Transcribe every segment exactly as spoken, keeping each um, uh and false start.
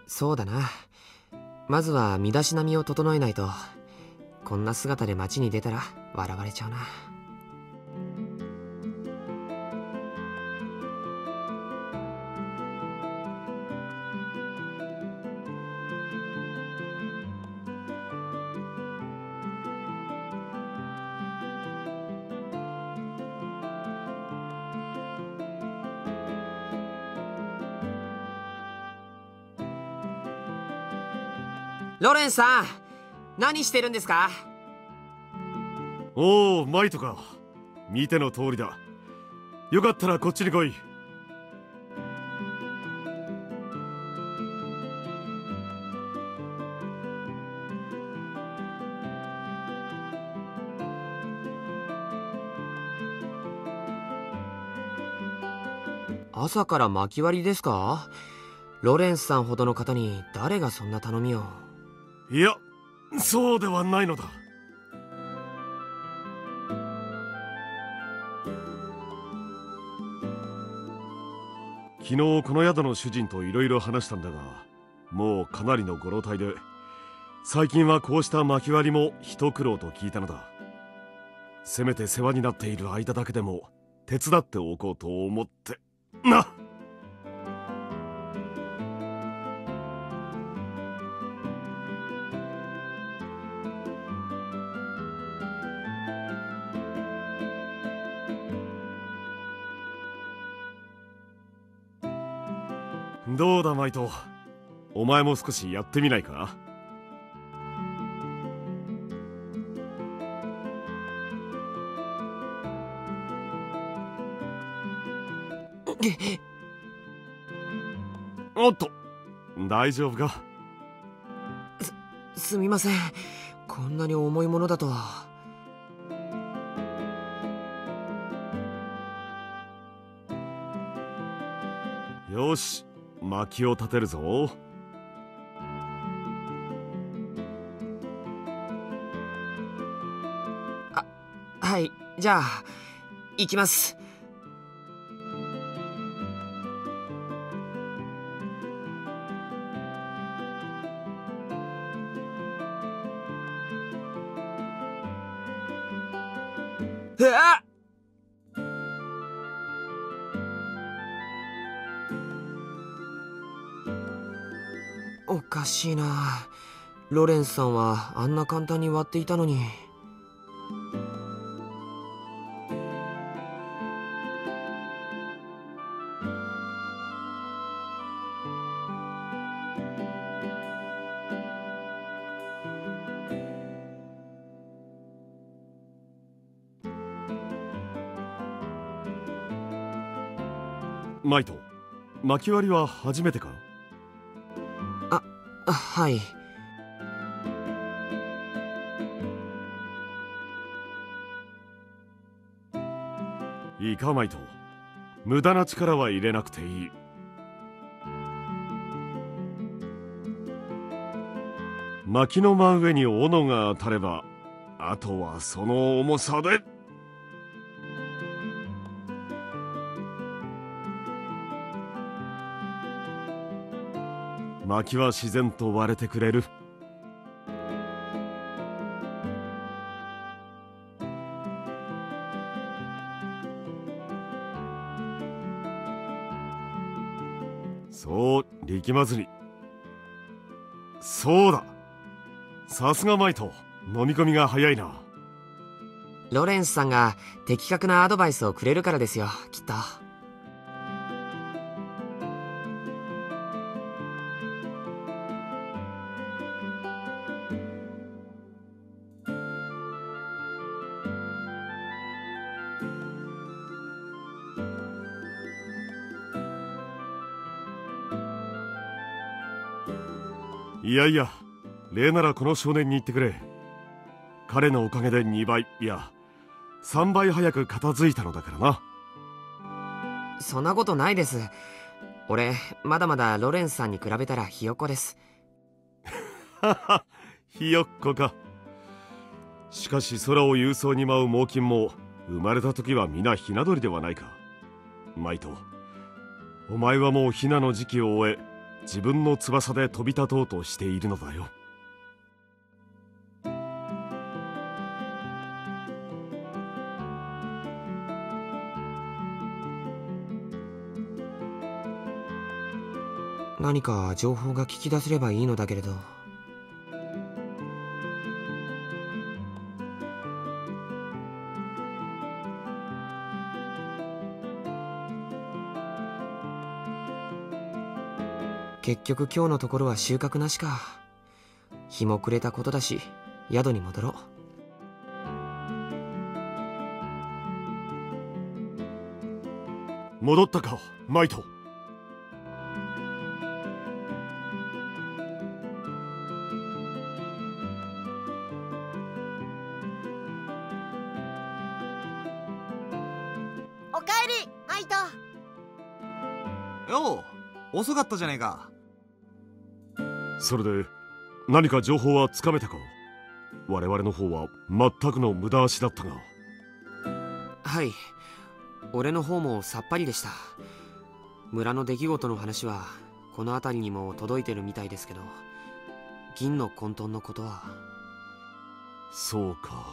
そうだな。まずは身だしなみを整えないと。こんな姿で街に出たら笑われちゃうな。ロレンさん、何してるんですか？ おお、マイトか。見ての通りだ。よかったらこっちに来い。 朝から薪割りですか？ロレンスさんほどの方に誰がそんな頼みを。 いや、そうではないのだ。昨日この宿の主人といろいろ話したんだが、もうかなりのご老体で、最近はこうした薪割りも一苦労と聞いたのだ。せめて世話になっている間だけでも手伝っておこうと思ってな。どうだマイト、お前も少しやってみないか？おっと、大丈夫か？ す、すみません。こんなに重いものだとは。 よし、薪を立てるぞ。 あ、はい、じゃあ行きます。うわっ！おかしいな。ロレンスさんはあんな簡単に割っていたのに。 マイト、薪割りは初めてか？ あ、あ、はい。 いいかマイト、無駄な力は入れなくていい。薪の真上に斧が当たれば、あとはその重さで。薪は自然と割れてくれる。そう、力まずに。そうだ、さすがマイト、飲み込みが早いな。 ロレンスさんが的確なアドバイスをくれるからですよ、きっと。 いやいや、礼ならこの少年に言ってくれ。彼のおかげでにばい、いやさんばい早く片付いたのだからな。 そんなことないです。俺まだまだロレンスさんに比べたらひよっこです。 はは、ひよっこか。しかし空を勇壮に舞う猛禽も生まれた時は皆ひな鳥ではないか。マイト、お前はもうヒナの時期を終え、 自分の翼で飛び立とうとしているのだよ。 何か情報が聞き出せればいいのだけれど。結局今日のところは収穫なしか。日も暮れたことだし、宿に戻ろう。 戻ったか、マイト。 おかえり、マイト。 よう、遅かったじゃねえか。 それで何か情報はつかめたか？我々の方は全くの無駄足だったが。 はい、俺の方もさっぱりでした。村の出来事の話はこの辺りにも届いてるみたいですけど、銀の混沌のことは。 そうか。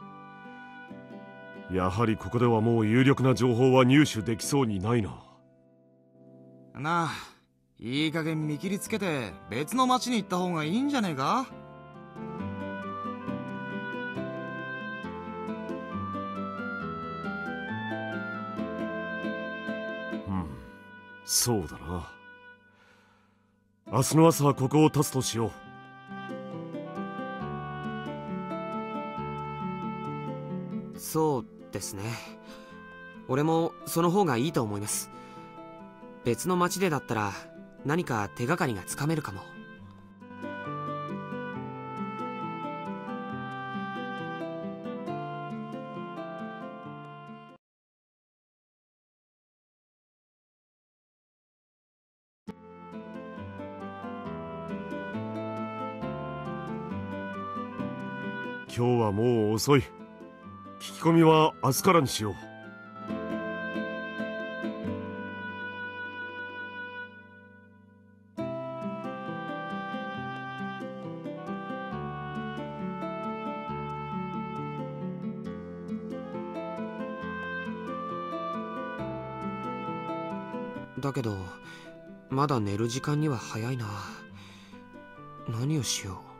やはりここではもう有力な情報は入手できそうにないな。 なあ、いい加減見切りつけて別の町に行った方がいいんじゃねえか？ うん、そうだな。明日の朝ここを立つとしよう。 そうですね。俺もその方がいいと思います。別の町でだったら何か手がかりがつかめるかも。 今日はもう遅い。聞き込みは明日からにしよう。 だけどまだ寝る時間には早いな。何をしよう。